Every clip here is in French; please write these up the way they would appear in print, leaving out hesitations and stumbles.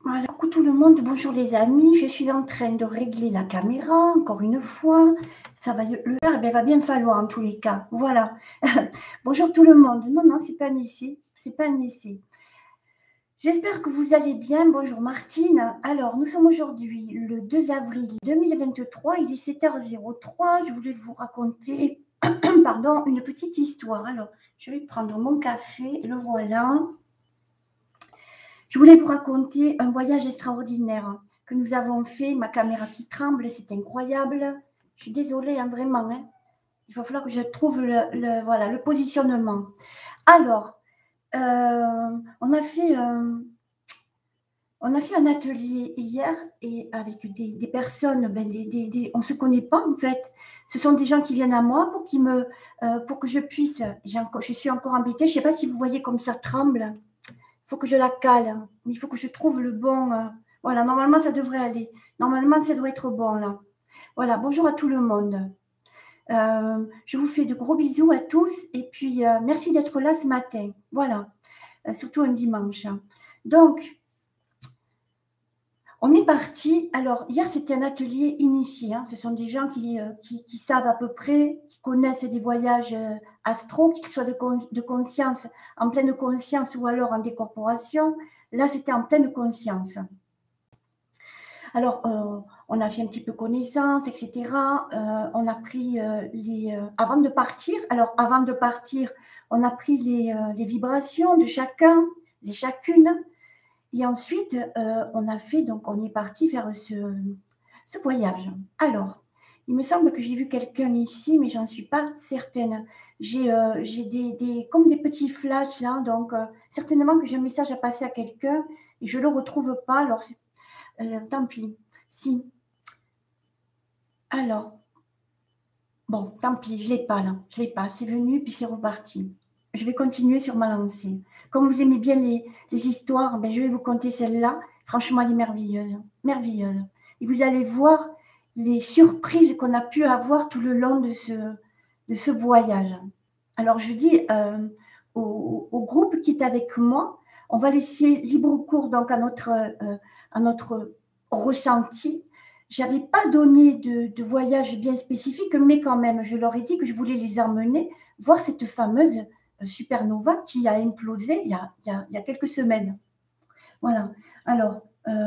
Voilà, coucou tout le monde, bonjour les amis, je suis en train de régler la caméra, encore une fois, ça va le faire, il va bien falloir en tous les cas, voilà. Bonjour tout le monde, non, c'est pas un essai, c'est pas un essai. J'espère que vous allez bien, bonjour Martine. Alors, nous sommes aujourd'hui le 2 avril 2023, il est 7h03, je voulais vous raconter, pardon, une petite histoire. Alors, je vais prendre mon café, le voilà. Je voulais vous raconter un voyage extraordinaire que nous avons fait. Ma caméra qui tremble, c'est incroyable. Je suis désolée, hein, vraiment. Hein. Il va falloir que je trouve voilà, le positionnement. Alors, on a fait un atelier hier et avec des personnes, on ne se connaît pas en fait. Ce sont des gens qui viennent à moi pour que je puisse. Je suis encore embêtée. Je ne sais pas si vous voyez comme ça tremble. Il faut que je la cale, mais il faut que je trouve le bon. Voilà, normalement, ça devrait aller. Normalement, ça doit être bon, là. Voilà, bonjour à tout le monde. Je vous fais de gros bisous à tous et puis merci d'être là ce matin. Voilà, surtout un dimanche. Donc, on est parti. Alors, hier, c'était un atelier initié. Hein. Ce sont des gens qui savent à peu près, qui connaissent des voyages astro, qu'ils soient de conscience, en pleine conscience ou alors en décorporation. Là, c'était en pleine conscience. Alors, on a fait un petit peu connaissance, etc. On a pris avant de partir, on a pris les vibrations de chacun et chacune. Et ensuite, on est parti faire ce voyage. Alors, il me semble que j'ai vu quelqu'un ici, mais j'en suis pas certaine. J'ai comme des petits flashs là, donc certainement que j'ai un message à passer à quelqu'un et je le retrouve pas. Alors, tant pis. Si. Alors, bon, tant pis, je l'ai pas là. Je l'ai pas. C'est venu puis c'est reparti. Je vais continuer sur ma lancée. Comme vous aimez bien les histoires, je vais vous conter celle-là. Franchement, elle est merveilleuse. Merveilleuse. Et vous allez voir les surprises qu'on a pu avoir tout le long de ce voyage. Alors, je dis au groupe qui est avec moi, on va laisser libre cours donc à notre ressenti. Je n'avais pas donné de voyage bien spécifique, mais quand même, je leur ai dit que je voulais les emmener voir cette fameuse supernova qui a implosé il y a quelques semaines. Voilà. Alors,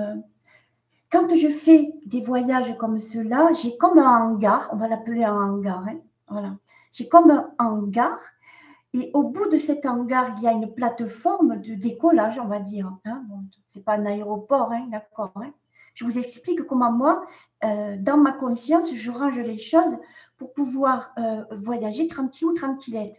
quand je fais des voyages comme ceux-là, j'ai comme un hangar, on va l'appeler un hangar. Hein, voilà. J'ai comme un hangar, et au bout de cet hangar, il y a une plateforme de décollage, on va dire. Hein. Bon, ce n'est pas un aéroport, hein, d'accord. Hein. Je vous explique comment moi, dans ma conscience, je range les choses pour pouvoir voyager tranquille ou tranquillette.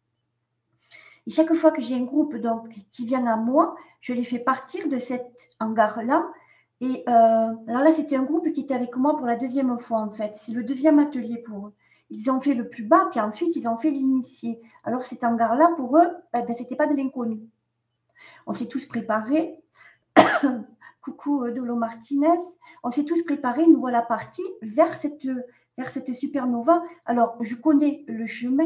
Et chaque fois que j'ai un groupe donc, qui vient à moi, je les fais partir de cet hangar-là. Et alors là, c'était un groupe qui était avec moi pour la deuxième fois, en fait. C'est le deuxième atelier pour eux. Ils ont fait le plus bas, puis ensuite, ils ont fait l'initié. Alors, cet hangar-là, pour eux, ce n'était pas de l'inconnu. On s'est tous préparés. Coucou Dolo Martinez. On s'est tous préparés, nous voilà partis vers cette supernova. Alors, je connais le chemin,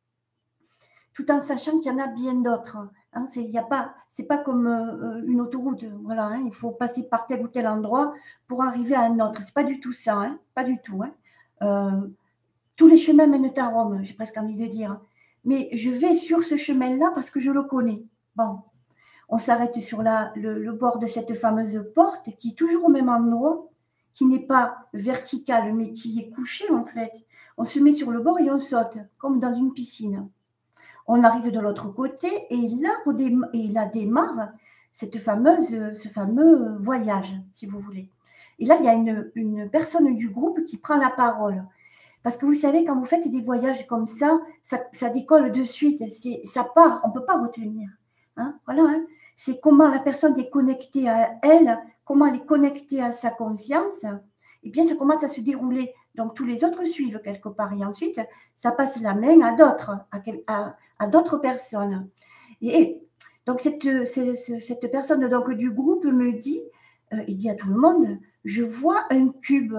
tout en sachant qu'il y en a bien d'autres. Hein, c'est pas comme une autoroute. Voilà, hein, il faut passer par tel ou tel endroit pour arriver à un autre. C'est pas du tout ça, hein, pas du tout. Hein. Tous les chemins mènent à Rome, j'ai presque envie de dire. Mais je vais sur ce chemin-là parce que je le connais. Bon, on s'arrête sur le bord de cette fameuse porte qui est toujours au même endroit, qui n'est pas verticale, mais qui est couchée en fait. On se met sur le bord et on saute, comme dans une piscine. On arrive de l'autre côté et là démarre ce fameux voyage, si vous voulez. Et là, il y a une personne du groupe qui prend la parole. Parce que vous savez, quand vous faites des voyages comme ça décolle de suite, ça part, on ne peut pas retenir. Hein, voilà, hein. C'est comment la personne est connectée à elle, comment elle est connectée à sa conscience, et bien ça commence à se dérouler. Donc tous les autres suivent quelque part, et ensuite ça passe la main à d'autres, à d'autres personnes. Et donc cette personne donc, du groupe me dit, il dit à tout le monde, je vois un cube.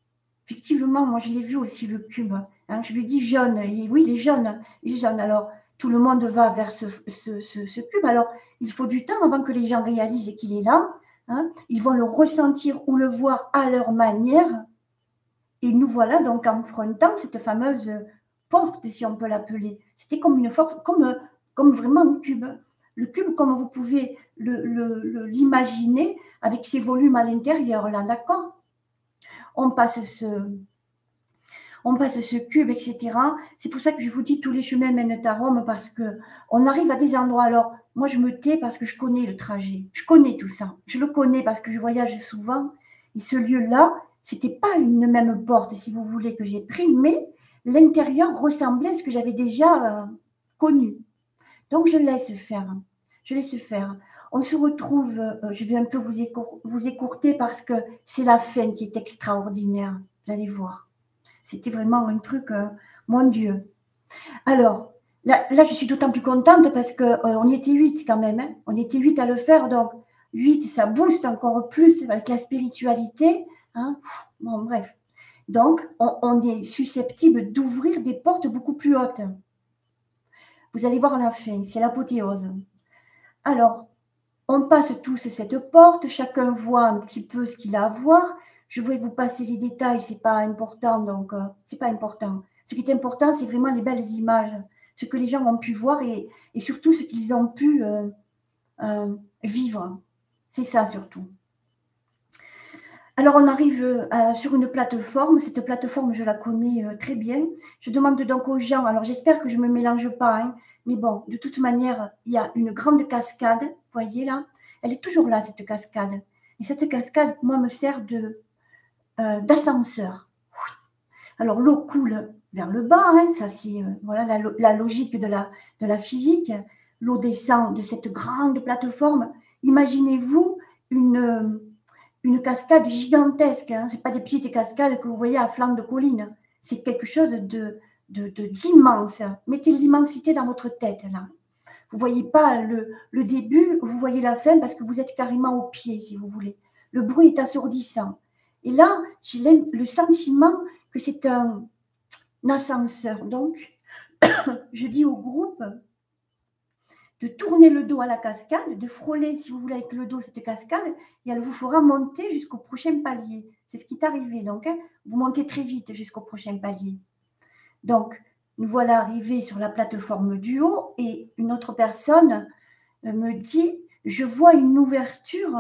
Effectivement, moi je l'ai vu aussi le cube. Hein, je lui dis jaune, et oui il est jaune, Alors tout le monde va vers ce cube. Alors, il faut du temps avant que les gens réalisent qu'il est là. Hein. Ils vont le ressentir ou le voir à leur manière. Et nous voilà donc empruntant cette fameuse porte, si on peut l'appeler. C'était comme une force, comme vraiment un cube. Le cube, comme vous pouvez l'imaginer, avec ses volumes à l'intérieur, là, d'accord? On passe ce cube, etc. C'est pour ça que je vous dis tous les chemins mènent à Rome, parce qu'on arrive à des endroits. Alors, moi, je me tais parce que je connais le trajet. Je connais tout ça. Je le connais parce que je voyage souvent. Et ce lieu-là, c'était pas une même porte, si vous voulez, que j'ai pris, mais l'intérieur ressemblait à ce que j'avais déjà connu. Donc, je laisse faire. Je laisse faire. On se retrouve, je vais un peu vous écourter parce que c'est la fin qui est extraordinaire. Vous allez voir. C'était vraiment un truc, mon Dieu. Alors, là, je suis d'autant plus contente parce qu'on était 8 quand même. Hein. On était 8 à le faire, donc 8, ça booste encore plus avec la spiritualité. Hein. Bon, bref. Donc, on est susceptible d'ouvrir des portes beaucoup plus hautes. Vous allez voir la fin, c'est l'apothéose. Alors, on passe tous cette porte, chacun voit un petit peu ce qu'il a à voir. Je vais vous passer les détails, c'est pas important, donc c'est pas important. Ce qui est important, c'est vraiment les belles images, ce que les gens ont pu voir et surtout ce qu'ils ont pu vivre. C'est ça surtout. Alors, on arrive sur une plateforme. Cette plateforme, je la connais très bien. Je demande donc aux gens, alors j'espère que je ne me mélange pas, hein, mais bon, de toute manière, il y a une grande cascade, vous voyez là, elle est toujours là, cette cascade. Et cette cascade, moi, me sert d'ascenseur. Alors, l'eau coule vers le bas, hein, ça c'est voilà, la logique de la physique. L'eau descend de cette grande plateforme. Imaginez-vous une cascade gigantesque. Hein. Ce n'est pas des petites cascades que vous voyez à flanc de colline. C'est quelque chose d'immense. Mettez l'immensité dans votre tête, là. Vous ne voyez pas le début, vous voyez la fin parce que vous êtes carrément au pied, si vous voulez. Le bruit est assourdissant. Et là, j'ai le sentiment que c'est un ascenseur. Donc, je dis au groupe de tourner le dos à la cascade, de frôler, si vous voulez, avec le dos cette cascade, et elle vous fera monter jusqu'au prochain palier. C'est ce qui est arrivé. Donc, hein, vous montez très vite jusqu'au prochain palier. Donc, nous voilà arrivés sur la plateforme du haut, et une autre personne me dit, je vois une ouverture.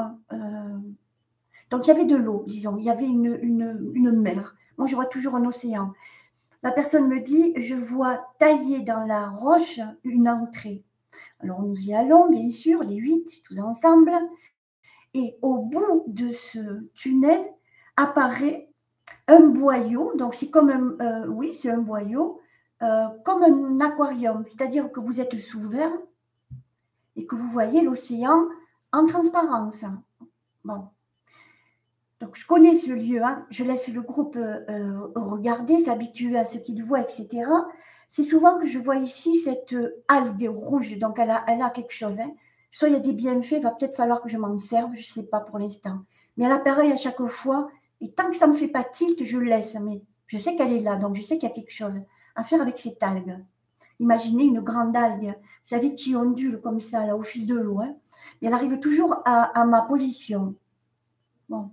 Donc, il y avait de l'eau, disons, il y avait une mer. Moi, je vois toujours un océan. La personne me dit, je vois taillé dans la roche une entrée. Alors, nous y allons, bien sûr, les 8, tous ensemble. Et au bout de ce tunnel apparaît un boyau. Donc, c'est comme oui, c'est un boyau, comme un aquarium. C'est-à-dire que vous êtes sous verre et que vous voyez l'océan en transparence. Bon. Donc, je connais ce lieu. Hein. Je laisse le groupe regarder, s'habituer à ce qu'il voit, etc. C'est souvent que je vois ici cette algue rouge. Donc, elle a quelque chose. Hein. Soit il y a des bienfaits, il va peut-être falloir que je m'en serve, je ne sais pas pour l'instant. Mais elle apparaît à chaque fois. Et tant que ça ne me fait pas tilt, je laisse. Mais je sais qu'elle est là, donc je sais qu'il y a quelque chose à faire avec cette algue. Imaginez une grande algue, vous savez, qui ondule comme ça, là, au fil de l'eau. Hein. Et elle arrive toujours à ma position. Bon.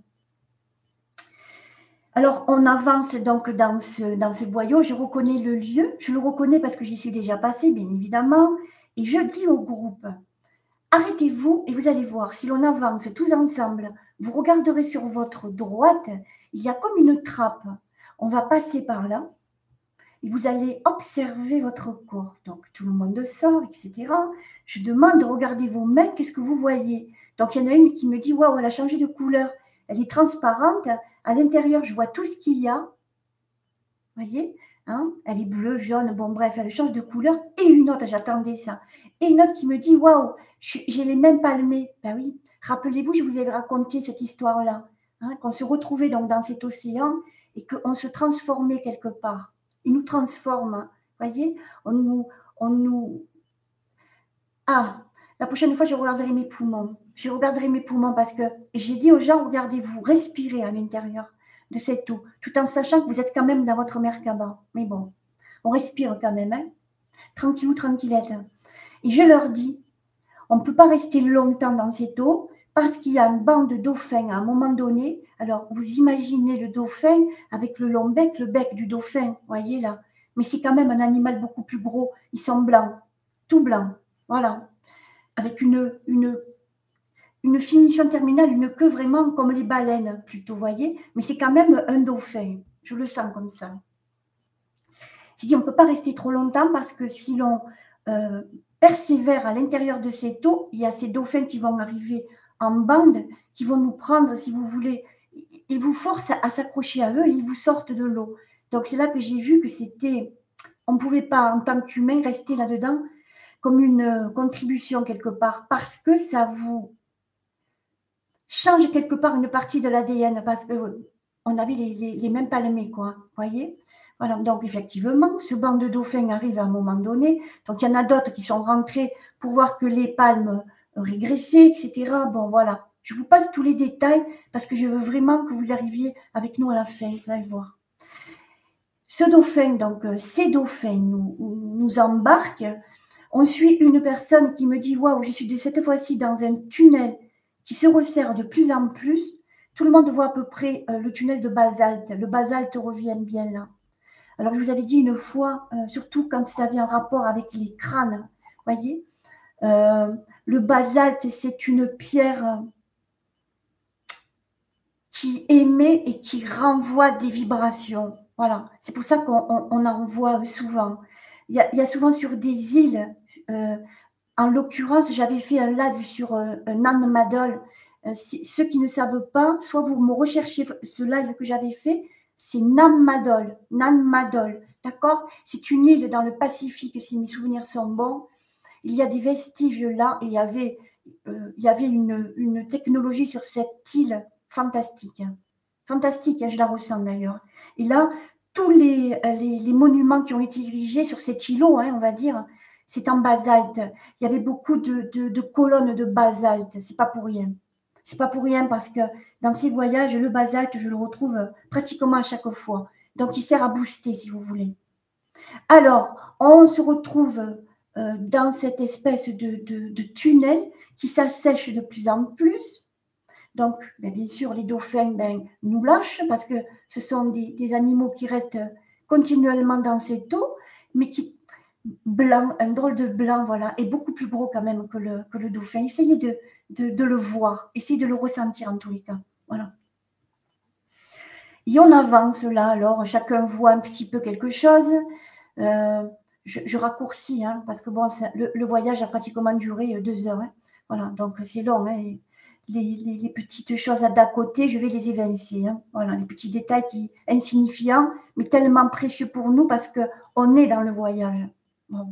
Alors, on avance donc dans ce boyau. Je reconnais le lieu. Je le reconnais parce que j'y suis déjà passée, bien évidemment. Et je dis au groupe, arrêtez-vous et vous allez voir, si l'on avance tous ensemble, vous regarderez sur votre droite, il y a comme une trappe. On va passer par là et vous allez observer votre corps. Donc, tout le monde sort, etc. Je demande, regardez vos mains, qu'est-ce que vous voyez? Donc, il y en a une qui me dit, waouh, elle a changé de couleur. Elle est transparente. À l'intérieur, je vois tout ce qu'il y a. Vous voyez, hein, elle est bleue, jaune, bon bref, elle change de couleur. Et une autre, j'attendais ça. Et une autre qui me dit, waouh, j'ai les mains palmées. Ben oui, rappelez-vous, je vous avais raconté cette histoire-là, hein, qu'on se retrouvait donc dans cet océan et qu'on se transformait quelque part. Il nous transforme, vous voyez, on nous... Ah, la prochaine fois, je regarderai mes poumons. Je regarderai mes poumons parce que j'ai dit aux gens, regardez-vous, respirez à l'intérieur de cette eau, tout en sachant que vous êtes quand même dans votre Merkaba. Mais bon, on respire quand même. Hein. tranquillou, tranquillette. Et je leur dis, on ne peut pas rester longtemps dans cette eau parce qu'il y a un banc de dauphins à un moment donné. Alors, vous imaginez le dauphin avec le long bec, le bec du dauphin, voyez là. Mais c'est quand même un animal beaucoup plus gros. Ils sont blancs, tout blancs, voilà. Avec une finition terminale, une queue vraiment comme les baleines, plutôt, voyez. Mais c'est quand même un dauphin. Je le sens comme ça. J'ai dit, on ne peut pas rester trop longtemps parce que si l'on persévère à l'intérieur de cette eau, il y a ces dauphins qui vont arriver en bande, qui vont nous prendre, si vous voulez. Ils vous forcent à s'accrocher à eux et ils vous sortent de l'eau. Donc, c'est là que j'ai vu que c'était... On ne pouvait pas, en tant qu'humain, rester là-dedans comme une contribution quelque part parce que ça vous change quelque part une partie de l'ADN parce qu'on avait les mêmes palmés, quoi. Vous voyez? Voilà, donc effectivement, ce banc de dauphins arrive à un moment donné. Donc, il y en a d'autres qui sont rentrés pour voir que les palmes régressaient, etc. Bon, voilà. Je vous passe tous les détails parce que je veux vraiment que vous arriviez avec nous à la fin. Vous allez voir. Ce dauphin, donc, ces dauphins nous embarquent. On suit une personne qui me dit « Waouh, je suis cette fois-ci dans un tunnel qui se resserre de plus en plus. » Tout le monde voit à peu près le tunnel de basalte. Le basalte revient bien là. Alors, je vous avais dit une fois, surtout quand ça avait un rapport avec les crânes, voyez, le basalte, c'est une pierre qui émet et qui renvoie des vibrations. Voilà, c'est pour ça qu'on en voit souvent. Il y a souvent sur des îles, en l'occurrence, j'avais fait un live sur Nan Madol. Ceux qui ne savent pas, soit vous me recherchez ce live que j'avais fait, c'est Nan Madol, d'accord? C'est une île dans le Pacifique, si mes souvenirs sont bons. Il y a des vestiges là et il y avait une technologie sur cette île fantastique. Fantastique, hein, je la ressens d'ailleurs. Et là, tous les monuments qui ont été érigés sur cet îlot, hein, on va dire, c'est en basalte. Il y avait beaucoup de colonnes de basalte. C'est pas pour rien. C'est pas pour rien parce que dans ces voyages, le basalte, je le retrouve pratiquement à chaque fois. Donc, il sert à booster, si vous voulez. Alors, on se retrouve dans cette espèce de tunnel qui s'assèche de plus en plus. Donc, bien sûr, les dauphins nous lâchent parce que ce sont des animaux qui restent continuellement dans cette eau, mais qui blanc, un drôle de blanc, voilà, et beaucoup plus gros quand même que le dauphin. Essayez de le voir, essayez de le ressentir en tous les cas. Voilà. Et on avance là, alors chacun voit un petit peu quelque chose. Je raccourcis, hein, parce que bon, le voyage a pratiquement duré 2 heures. Hein. Voilà, donc c'est long. Hein, les petites choses d'à côté, je vais les évincer. Hein. Voilà, les petits détails insignifiants, mais tellement précieux pour nous parce qu'on est dans le voyage. Bon.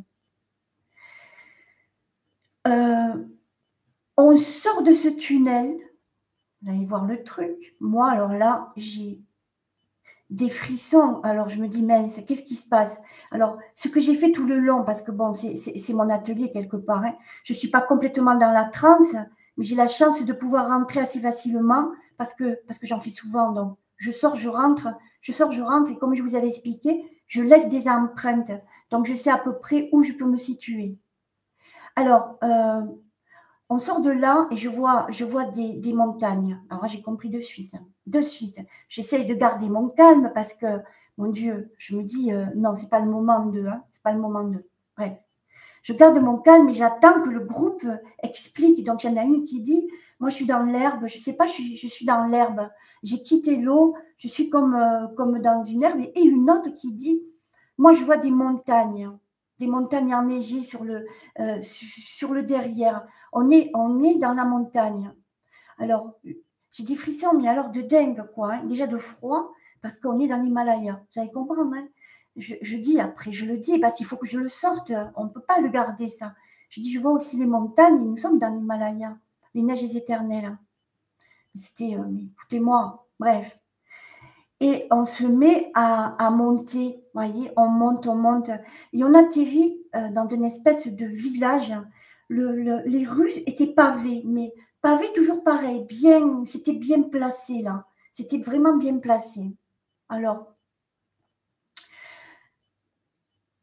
On sort de ce tunnel. Vous allez voir le truc. Moi, alors là, j'ai des frissons. Alors, je me dis, mince, qu'est-ce qui se passe? Alors, ce que j'ai fait tout le long, parce que bon, c'est mon atelier quelque part. Hein. Je ne suis pas complètement dans la transe, mais j'ai la chance de pouvoir rentrer assez facilement parce que j'en fais souvent. Donc, je sors, je rentre, et comme je vous avais expliqué, je laisse des empreintes. Donc, je sais à peu près où je peux me situer. Alors, on sort de là et je vois des montagnes. Alors là, j'ai compris de suite. J'essaye de garder mon calme parce que, mon Dieu, je me dis, non, c'est pas le moment de, hein, c'est pas le moment de. Bref, je garde mon calme et j'attends que le groupe explique. Donc, il y en a une qui dit, moi, je suis dans l'herbe, je sais pas, je suis dans l'herbe. J'ai quitté l'eau, je suis comme dans une herbe. Et une autre qui dit, moi, je vois des montagnes enneigées sur le derrière. On est dans la montagne. Alors, j'ai des frissons, mais alors de dingue, quoi. Hein. Déjà de froid, parce qu'on est dans l'Himalaya. Vous allez comprendre, hein. Je dis après, je le dis, parce qu'il faut que je le sorte. On ne peut pas le garder, ça. Je dis, je vois aussi les montagnes, et nous sommes dans l'Himalaya. Les neiges éternelles. C'était, écoutez-moi, bref. Et on se met à monter, vous voyez, on monte, et on atterrit dans une espèce de village. Les rues étaient pavées, mais pavées toujours pareil, c'était bien placé là, c'était vraiment bien placé. Alors,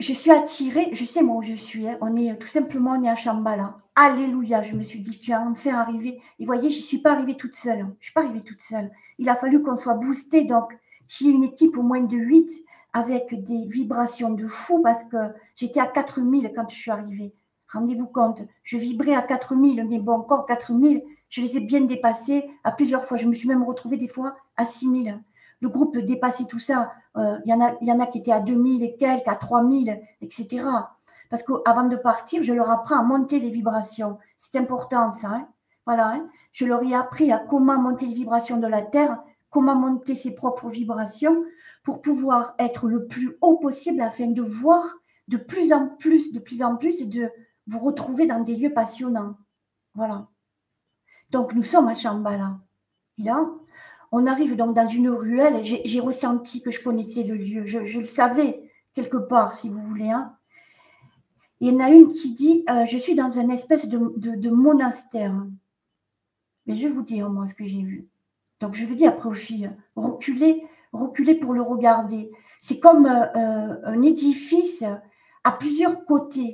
je suis attirée, je sais moi où je suis, hein, on est tout simplement, on est à Shambhala. Alléluia, je me suis dit, tu es enfin arrivée. Et voyez, je ne suis pas arrivée toute seule. Je ne suis pas arrivée toute seule. Il a fallu qu'on soit boosté, donc s'il y a une équipe au moins de 8 avec des vibrations de fou, parce que j'étais à 4000 quand je suis arrivée. Rendez-vous compte, je vibrais à 4000, mais bon, encore 4000, je les ai bien dépassés à plusieurs fois. Je me suis même retrouvée des fois à 6000. Le groupe dépassait tout ça. Il y en a qui étaient à 2000 et quelques, à 3000, etc. Parce qu'avant de partir, je leur apprends à monter les vibrations. C'est important, ça. Hein, voilà. Hein. Je leur ai appris à comment monter les vibrations de la Terre, comment monter ses propres vibrations pour pouvoir être le plus haut possible afin de voir de plus en plus et de vous retrouver dans des lieux passionnants. Voilà. Donc, nous sommes à Shambhala. Et là, on arrive donc dans une ruelle. J'ai ressenti que je connaissais le lieu. Je le savais quelque part, si vous voulez. Hein. Et il y en a une qui dit je suis dans une espèce de monastère. Mais je vais vous dire, moi, ce que j'ai vu. Donc, je le dis après aux filles reculez pour le regarder. C'est comme un édifice à plusieurs côtés.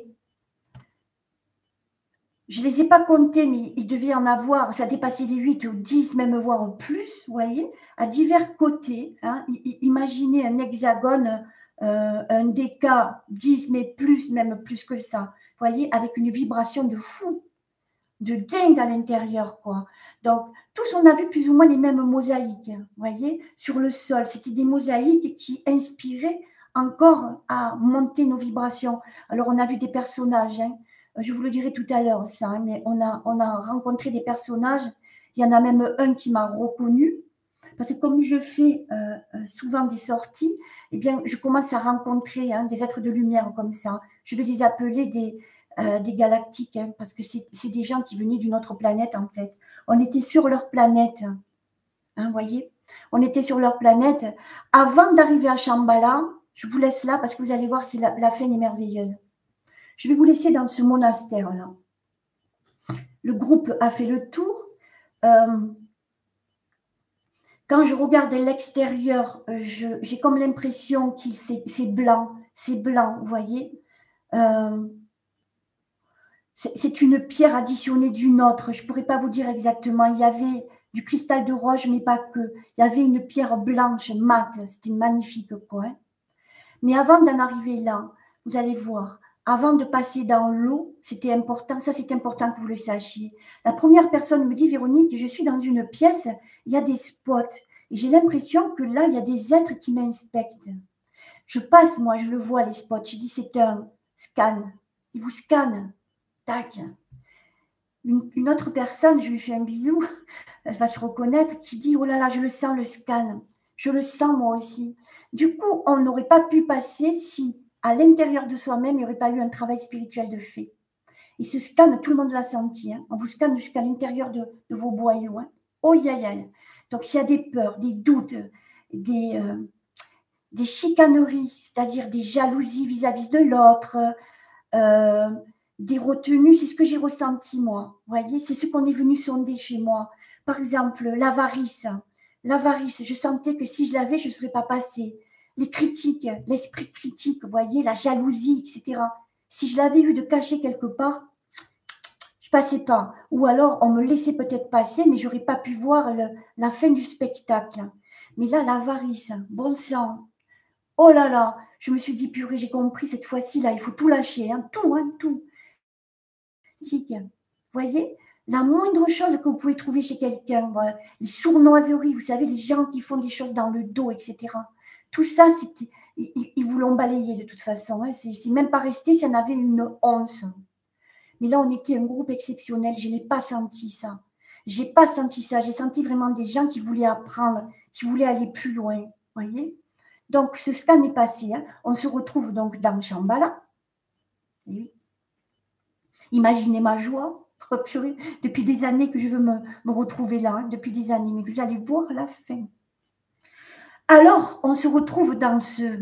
Je ne les ai pas comptés, mais il devait en avoir, ça dépassait les 8 ou 10, même voire plus, vous voyez, à divers côtés. Hein. Imaginez un hexagone, un déca 10, mais plus, même plus que ça, vous voyez, avec une vibration de fou, de dingue à l'intérieur, quoi. Donc, tous, on a vu plus ou moins les mêmes mosaïques, vous voyez, sur le sol. C'était des mosaïques qui inspiraient encore à monter nos vibrations. Alors, on a vu des personnages, hein. Je vous le dirai tout à l'heure, ça, hein, mais on a rencontré des personnages. Il y en a même un qui m'a reconnue. Parce que comme je fais souvent des sorties, eh bien, je commence à rencontrer des êtres de lumière comme ça. Je vais les appeler des galactiques, hein, parce que c'est des gens qui venaient d'une autre planète, en fait. On était sur leur planète, hein, voyez. On était sur leur planète. Avant d'arriver à Shambhala, je vous laisse là parce que vous allez voir, si la fin est merveilleuse. Je vais vous laisser dans ce monastère-là. Le groupe a fait le tour. Quand je regarde l'extérieur, j'ai comme l'impression que c'est blanc, vous voyez. C'est une pierre additionnée d'une autre. Je ne pourrais pas vous dire exactement. Il y avait du cristal de roche, mais pas que. Il y avait une pierre blanche, mate. C'était magnifique, quoi. Hein. Mais avant d'en arriver là, vous allez voir, avant de passer dans l'eau, c'était important, ça c'est important que vous le sachiez. La première personne me dit, Véronique, je suis dans une pièce, il y a des spots. Et j'ai l'impression que là, il y a des êtres qui m'inspectent. Je passe, moi, je le vois, les spots. Je dis, c'est un scan. Ils vous scannent. Tac. Une autre personne, je lui fais un bisou, elle va se reconnaître, qui dit, oh là là, je le sens, le scan. Je le sens moi aussi. Du coup, on n'aurait pas pu passer si, à l'intérieur de soi-même, il n'y aurait pas eu un travail spirituel de fait. Et ce scan, tout le monde l'a senti. Hein. On vous scanne jusqu'à l'intérieur de vos boyaux. Hein. Oh, aïe. Donc, s'il y a des peurs, des doutes, des chicaneries, c'est-à-dire des jalousies vis-à-vis de l'autre, des retenues, c'est ce que j'ai ressenti, moi. Vous voyez, c'est ce qu'on est venu sonder chez moi. Par exemple, l'avarice. L'avarice, je sentais que si je l'avais, je ne serais pas passée. Les critiques, l'esprit critique, vous voyez, la jalousie, etc. Si je l'avais eu de cacher quelque part, je ne passais pas. Ou alors, on me laissait peut-être passer, mais je n'aurais pas pu voir la fin du spectacle. Mais là, l'avarice, bon sang. Oh là là, je me suis dit, purée, j'ai compris, cette fois-ci, là, il faut tout lâcher, hein, tout. Vous voyez, la moindre chose que vous pouvez trouver chez quelqu'un, voilà, les sournoiseries, vous savez, les gens qui font des choses dans le dos, etc. Tout ça, ils vous l'ont balayé de toute façon. Hein, c'est même pas resté s'il y en avait une once. Mais là, on était un groupe exceptionnel. Je n'ai pas senti ça. J'ai pas senti ça. J'ai senti vraiment des gens qui voulaient apprendre, qui voulaient aller plus loin. Voyez. Donc, ce scan est passé. Hein. On se retrouve donc dans Shambhala. Oui. Imaginez ma joie. Oh, purée. Depuis des années que je veux me retrouver là. Hein, depuis des années. Mais vous allez voir la fin. Alors, on se retrouve dans ce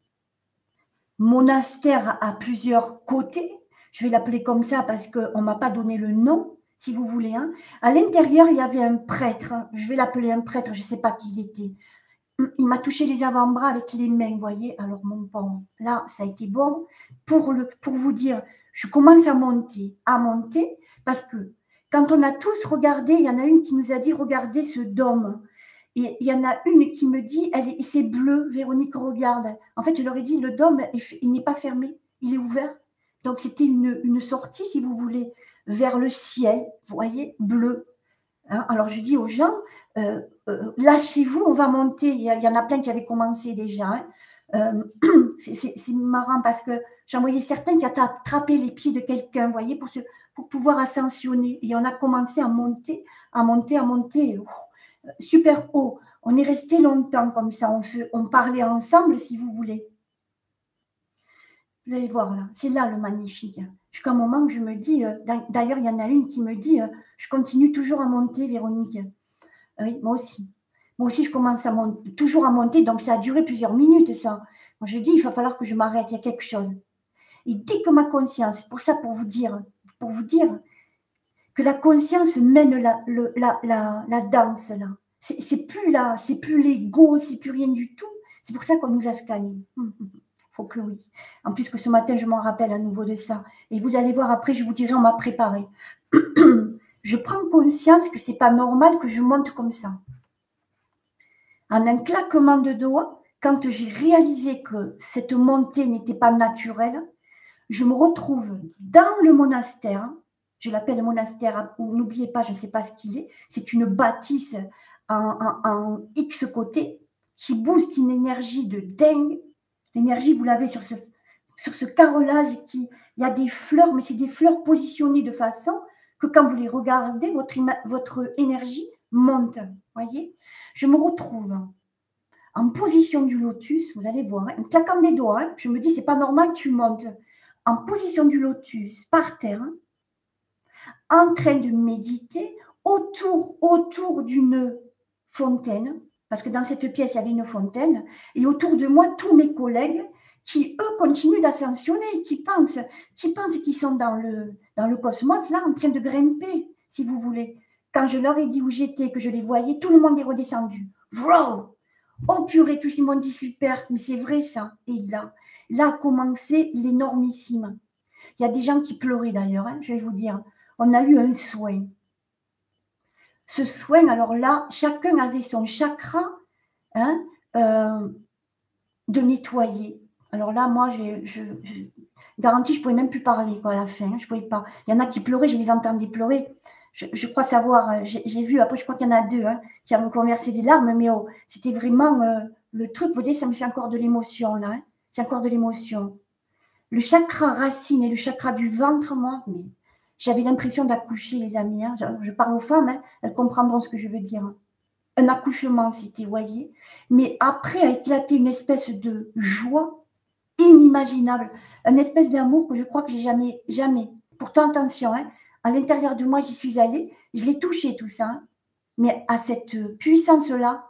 monastère à plusieurs côtés. Je vais l'appeler comme ça parce qu'on ne m'a pas donné le nom, si vous voulez. Hein. À l'intérieur, il y avait un prêtre. Je vais l'appeler un prêtre, je ne sais pas qui il était. il m'a touché les avant-bras avec les mains, vous voyez. Alors, mon pauvre, là, ça a été bon. Pour vous dire, je commence à monter, parce que quand on a tous regardé, il y en a une qui nous a dit, regardez ce dôme. Et il y en a une qui me dit, c'est bleu, Véronique, regarde. En fait, je leur ai dit, le dôme, il n'est pas fermé, il est ouvert. Donc, c'était une sortie, si vous voulez, vers le ciel, vous voyez, bleu. Hein, alors, je dis aux gens, lâchez-vous, on va monter. Il y en a plein qui avaient commencé déjà. Hein. C'est marrant parce que j'en voyais certains qui attrapé les pieds de quelqu'un, vous voyez, pour pouvoir ascensionner. Et on a commencé à monter, super haut. On est resté longtemps comme ça. On parlait ensemble, si vous voulez. Vous allez voir là, c'est là le magnifique. Jusqu'à un moment où je me dis, d'ailleurs, il y en a une qui me dit, je continue toujours à monter, Véronique. Oui, moi aussi. Moi aussi, je commence toujours à monter, donc ça a duré plusieurs minutes, ça. Moi, je dis, il va falloir que je m'arrête, il y a quelque chose. Et dès que ma conscience, c'est pour ça, pour vous dire que la conscience mène la danse, là. C'est plus l'ego, c'est plus rien du tout. C'est pour ça qu'on nous a scannés. Faut que oui. En plus que ce matin, je m'en rappelle à nouveau de ça. Et vous allez voir après, je vous dirai, on m'a préparé. Je prends conscience que c'est pas normal que je monte comme ça. En un claquement de doigts, quand j'ai réalisé que cette montée n'était pas naturelle, je me retrouve dans le monastère. Je l'appelle monastère, n'oubliez pas, je ne sais pas ce qu'il est. C'est une bâtisse en X côtés qui booste une énergie de dingue. L'énergie, vous l'avez sur ce carrelage il y a des fleurs, mais c'est des fleurs positionnées de façon que quand vous les regardez, votre énergie monte. Voyez, je me retrouve en position du lotus, vous allez voir, en claquant des doigts, je me dis, c'est pas normal, tu montes en position du lotus, par terre, en train de méditer autour d'une fontaine, parce que dans cette pièce, il y avait une fontaine, et autour de moi, tous mes collègues qui, eux, continuent d'ascensionner, qui pensent qu'ils sont dans le cosmos, là, en train de grimper, si vous voulez. Quand je leur ai dit où j'étais, que je les voyais, tout le monde est redescendu. Wow! Oh purée, tous ils m'ont dit super, mais c'est vrai ça. Et là a commencé l'énormissime. Il y a des gens qui pleuraient d'ailleurs, hein, je vais vous dire. On a eu un soin. Ce soin, alors là, chacun avait son chakra hein, de nettoyer. Alors là, moi, je garantis, je ne pouvais même plus parler quoi, à la fin. Je pouvais pas. Il y en a qui pleuraient, je les entendais pleurer. Je crois savoir, j'ai vu, après je crois qu'il y en a deux hein, qui ont conversé des larmes, mais oh, c'était vraiment le truc, vous voyez, ça me fait encore de l'émotion là. Hein, c'est encore de l'émotion. Le chakra racine et le chakra du ventre, moi, mais j'avais l'impression d'accoucher, les amis. Hein. Je parle aux femmes, hein, elles comprendront ce que je veux dire. Un accouchement, c'était, voyez. Mais après a éclaté une espèce de joie inimaginable, une espèce d'amour que je crois que j'ai jamais. Pourtant, attention, hein, à l'intérieur de moi, j'y suis allée, je l'ai touché tout ça, hein, mais à cette puissance-là,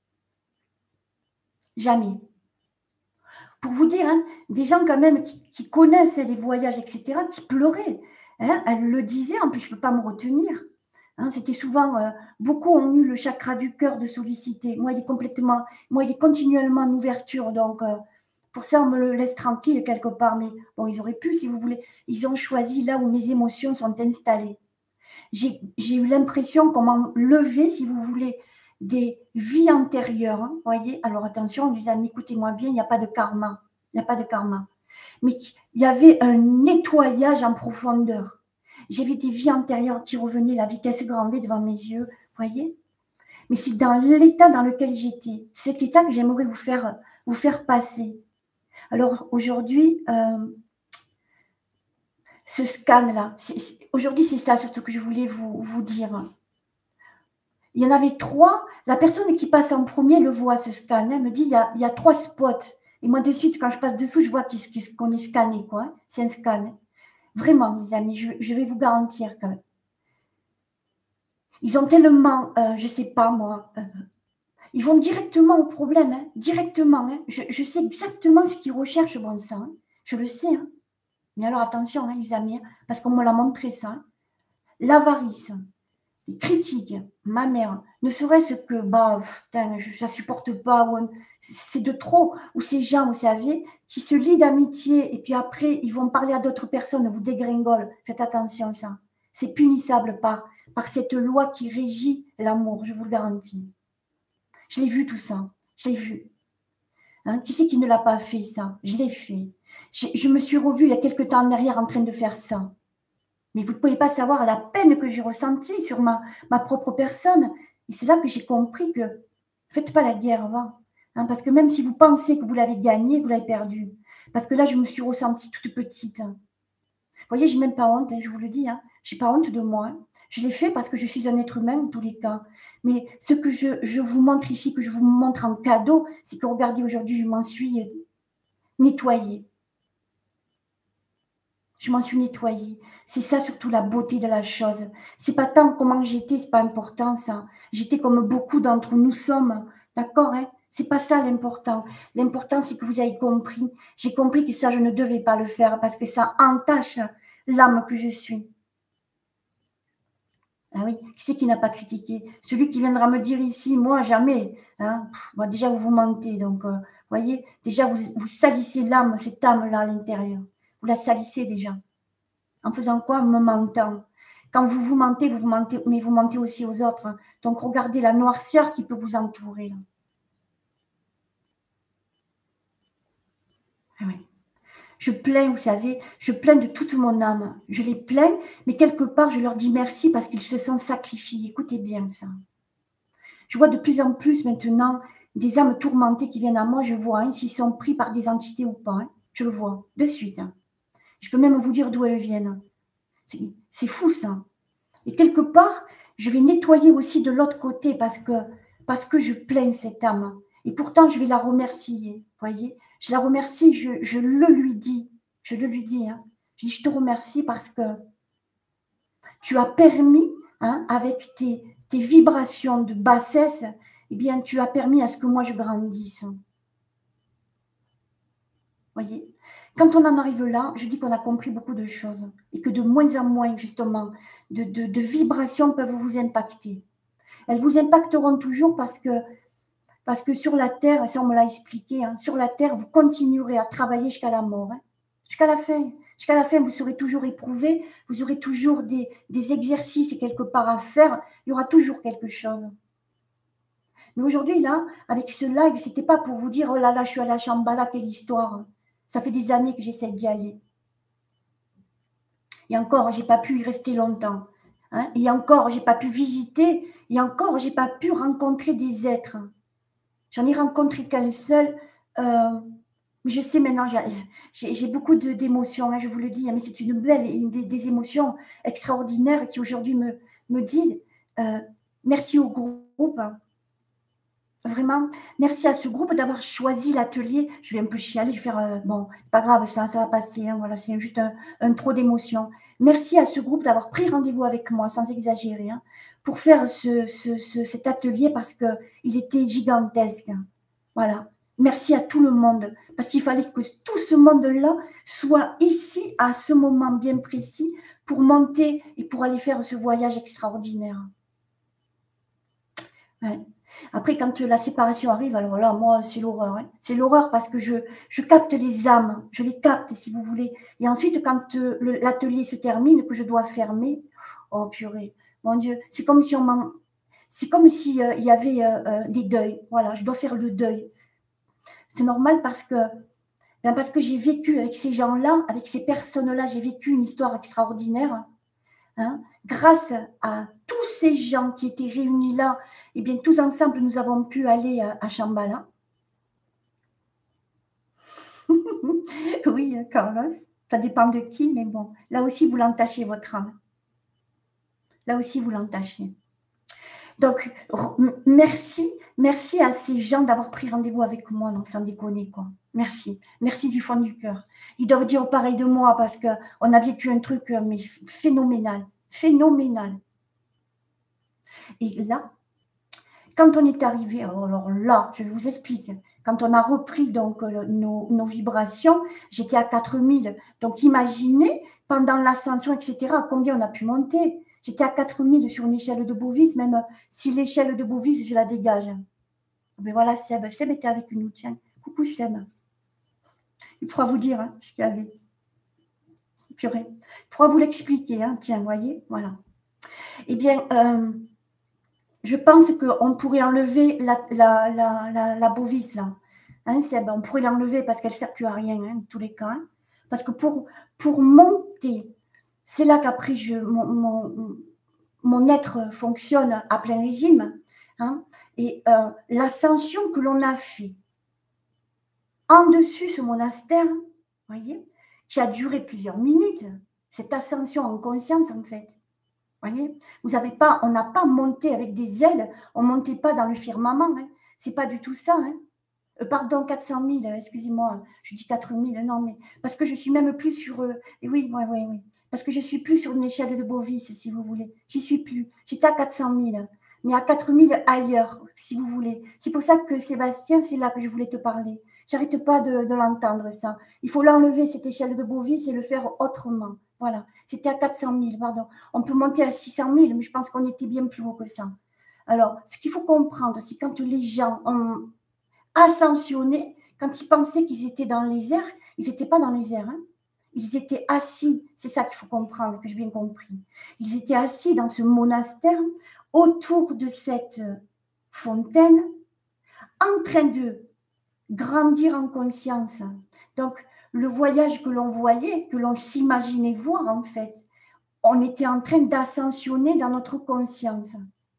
jamais. Pour vous dire, hein, des gens quand même qui connaissent les voyages, etc., qui pleuraient. Hein, elle le disait, en plus je ne peux pas me retenir. Hein, c'était souvent, beaucoup ont eu le chakra du cœur de solliciter. Moi, il est continuellement en ouverture, donc pour ça, on me le laisse tranquille quelque part. Mais bon, ils auraient pu, si vous voulez. Ils ont choisi là où mes émotions sont installées. J'ai eu l'impression qu'on m'a levé, si vous voulez, des vies antérieures. Hein, voyez. Alors attention, les amis, écoutez-moi bien, il n'y a pas de karma. Il n'y a pas de karma. Mais il y avait un nettoyage en profondeur. J'avais des vies antérieures qui revenaient, la vitesse grand V devant mes yeux, voyez. Mais c'est dans l'état dans lequel j'étais. Cet état que j'aimerais vous faire passer. Alors aujourd'hui, ce scan-là, aujourd'hui c'est ça surtout que je voulais vous dire. Il y en avait 3. La personne qui passe en premier le voit, ce scan. Elle me dit, il y a 3 spots. Et moi, de suite, quand je passe dessous, je vois qu'on est scanné, quoi. C'est un scan. Vraiment, mes amis, je vais vous garantir quand même. Ils ont tellement, je ne sais pas moi, ils vont directement au problème, hein, directement. Hein. Je sais exactement ce qu'ils recherchent, bon sang. Hein. Je le sais. Hein. Mais alors attention, hein, les amis, hein, parce qu'on me l'a montré ça. Hein. L'avarice. ils critiquent ma mère, ne serait-ce que, bah, putain, je la supporte pas, c'est de trop, ou ces gens, vous savez, qui se lient d'amitié, et puis après, ils vont parler à d'autres personnes, vous dégringolent, faites attention, ça. C'est punissable par cette loi qui régit l'amour, je vous le garantis. Je l'ai vu tout ça, je l'ai vu. Hein, qui c'est qui ne l'a pas fait, ça? Je l'ai fait. Je me suis revue il y a quelque temps en arrière en train de faire ça. Mais vous ne pouvez pas savoir la peine que j'ai ressentie sur ma propre personne. Et c'est là que j'ai compris que faites pas la guerre, va. Hein, parce que même si vous pensez que vous l'avez gagnée, vous l'avez perdue. Parce que là, je me suis ressentie toute petite. Vous voyez, j'ai même pas honte, hein, je vous le dis. Hein. Je n'ai pas honte de moi. Hein. Je l'ai fait parce que je suis un être humain, en tous les cas. Mais ce que je vous montre ici, que je vous montre en cadeau, c'est que regardez, aujourd'hui, je m'en suis nettoyée. Je m'en suis nettoyée. C'est ça surtout la beauté de la chose. C'est pas tant comment j'étais, c'est pas important ça. J'étais comme beaucoup d'entre nous sommes. D'accord, hein? C'est pas ça l'important. L'important, c'est que vous avez compris. J'ai compris que ça, je ne devais pas le faire parce que ça entache l'âme que je suis. Ah oui, qui c'est qui n'a pas critiqué? Celui qui viendra me dire ici, moi, jamais. Hein? Bon, déjà, vous vous mentez. Donc, voyez, déjà, vous salissez l'âme, cette âme-là à l'intérieur. Vous la salissez déjà. En faisant quoi? En me mentant. Quand vous mentez, vous mentez, mais vous mentez aussi aux autres. Hein. Donc, regardez la noirceur qui peut vous entourer. Là. Ah oui. Je plains, vous savez, je plains de toute mon âme. Je les plains, mais quelque part, je leur dis merci parce qu'ils se sont sacrifiés. Écoutez bien ça. Je vois de plus en plus maintenant des âmes tourmentées qui viennent à moi. Je vois hein, s'ils sont pris par des entités ou pas. Hein. Je le vois de suite. Hein. Je peux même vous dire d'où elles viennent. C'est fou ça. Et quelque part, je vais nettoyer aussi de l'autre côté parce que je plains cette âme. Et pourtant, je vais la remercier. Voyez, je la remercie, je le lui dis. Je le lui dis. Hein. Je dis, je te remercie parce que tu as permis, hein, avec tes vibrations de bassesse, eh bien, tu as permis à ce que moi je grandisse. Voyez, quand on en arrive là, je dis qu'on a compris beaucoup de choses et que de moins en moins, justement, de vibrations peuvent vous impacter. Elles vous impacteront toujours parce que sur la Terre, ça on me l'a expliqué, hein, sur la Terre, vous continuerez à travailler jusqu'à la mort, hein, jusqu'à la fin. Jusqu'à la fin, vous serez toujours éprouvé, vous aurez toujours des exercices et quelque part à faire, il y aura toujours quelque chose. Mais aujourd'hui, là, avec ce live, ce n'était pas pour vous dire, oh là là, je suis à la Shambhala, quelle histoire. Ça fait des années que j'essaie d'y aller. Et encore, je n'ai pas pu y rester longtemps. Hein. Et encore, je n'ai pas pu visiter. Et encore, je n'ai pas pu rencontrer des êtres. J'en ai rencontré qu'un seul. Mais je sais maintenant, j'ai beaucoup d'émotions, hein, je vous le dis. Hein, mais c'est une belle, des émotions extraordinaires qui aujourd'hui me disent merci au groupe. Hein. Vraiment, merci à ce groupe d'avoir choisi l'atelier. Je vais un peu chialer, je vais faire, bon, c'est pas grave, ça va passer, hein, voilà, c'est juste un trop d'émotion. Merci à ce groupe d'avoir pris rendez-vous avec moi, sans exagérer, hein, pour faire cet atelier parce qu'il était gigantesque. Voilà. Merci à tout le monde, parce qu'il fallait que tout ce monde-là soit ici à ce moment bien précis pour monter et pour aller faire ce voyage extraordinaire. Ouais. Après, quand la séparation arrive, alors là, moi, c'est l'horreur. Hein. C'est l'horreur parce que je capte les âmes, je les capte, si vous voulez. Et ensuite, quand l'atelier se termine, que je dois fermer, oh purée, mon Dieu, c'est comme si il y avait des deuils. Voilà, je dois faire le deuil. C'est normal parce que j'ai vécu avec ces gens-là, avec ces personnes-là, j'ai vécu une histoire extraordinaire. Hein, grâce à tous ces gens qui étaient réunis là, eh bien, tous ensemble, nous avons pu aller à Shambhala. Oui, Carlos, ça dépend de qui, mais bon, là aussi, vous l'entachez, votre âme. Là aussi, vous l'entachez. Donc, merci à ces gens d'avoir pris rendez-vous avec moi, donc sans déconner, quoi. Merci du fond du cœur. Ils doivent dire pareil de moi parce qu'on a vécu un truc mais phénoménal. Et là, quand on est arrivé, alors là, je vous explique, quand on a repris donc nos vibrations, j'étais à 4000. Donc imaginez, pendant l'ascension, etc., combien on a pu monter. J'étais à 4000 sur une échelle de Bovis, même si l'échelle de Bovis, je la dégage. Mais voilà, Seb. Seb était avec nous, tiens. Coucou Seb. Il pourra vous dire hein, ce qu'il y avait. Purée. Il pourra vous l'expliquer, hein. Tiens, vous voyez, voilà. Eh bien, je pense qu'on pourrait enlever la Bovis, là. Hein, Seb, on pourrait l'enlever parce qu'elle ne sert plus à rien, hein, en tous les cas. Hein. Parce que pour monter, c'est là qu'après, mon être fonctionne à plein régime. Hein, et l'ascension que l'on a fait en dessus ce monastère, voyez, qui a duré plusieurs minutes, cette ascension en conscience, en fait. Voyez, on n'a pas monté avec des ailes, on ne montait pas dans le firmament. Hein. Ce n'est pas du tout ça. Hein. Pardon, 400 000, excusez-moi, je dis 4 000, non, mais parce que je suis même plus sur. Oui, parce que je suis plus sur une échelle de Bovis, si vous voulez. J'y suis plus. J'étais à 400 000, mais à 4 000 ailleurs, si vous voulez. C'est pour ça que Sébastien, c'est là que je voulais te parler. J'arrête pas de l'entendre, ça. Il faut l'enlever, cette échelle de Bovis, et le faire autrement. Voilà. C'était à 400 000, pardon. On peut monter à 600 000, mais je pense qu'on était bien plus haut que ça. Alors, ce qu'il faut comprendre, c'est quand les gens ont ascensionné, quand ils pensaient qu'ils étaient dans les airs, ils n'étaient pas dans les airs. Hein. Ils étaient assis, c'est ça qu'il faut comprendre, que j'ai bien compris. Ils étaient assis dans ce monastère, autour de cette fontaine, en train de grandir en conscience. Donc, le voyage que l'on voyait, que l'on s'imaginait voir en fait, on était en train d'ascensionner dans notre conscience.